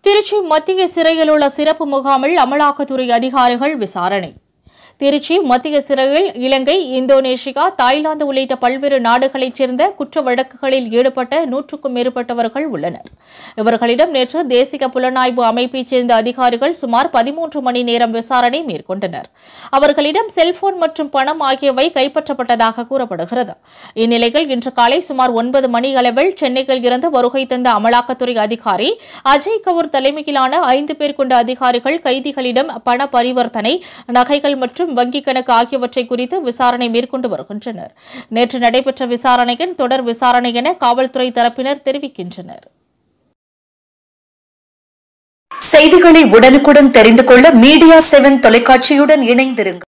திருச்சி மத்திய சிறையில் உள்ள சிறப்பு முகாமில் அமலாக்கத்துறை அதிகாரிகள் விசாரணை. திருச்சி மத்திய சிறையில் இலங்கை, இந்தோனேஷியா, தாய்லாந்து உள்ளிட்ட பல்வேறு நாடுகளைச் சேர்ந்த குற்ற வழக்குகளில் ஈடுபட்ட 100க்கும் மேற்பட்டவர்கள் உள்ளனர். இவர்களிடம் நேற்று தேசிய புலனாய்வு அமைப்பைச் சேர்ந்த அதிகாரிகள் சுமார் 13 மணி நேரம் விசாரணை மேற்கொண்டனர். அவர்களிடம் செல்போன் மற்றும் பணம் ஆகியவை கைப்பற்றப்பட்டதாக கூறப்படுகிறது. இந்நிலையில் இன்று காலை சுமார் 9 மணி அளவில் சென்னையில் இருந்து வருகை தந்த அமலாக்கத்துறை அதிகாரி அஜய் கவுர் தலைமையிலான 5 பேர் கொண்ட அதிகாரிகள் கைதிகளிடம் பண பரிவர்த்தனை, நகைகள் மற்றும் வங்கிக் கணக்கு ஆகியவற்றை குறித்து விசாரணை மேற்கொண்டு வருகின்றனர். நேற்று நடைபெற்ற விசாரணையின் தொடர் விசாரணை என காவல்துறை தரப்பினர் தெரிவிக்கின்றனர். செய்திகளை உடனுக்குடன் தெரிந்து கொள்ள மீடியா 7 தொலைக்காட்சியுடன் இணைந்திருங்கள்.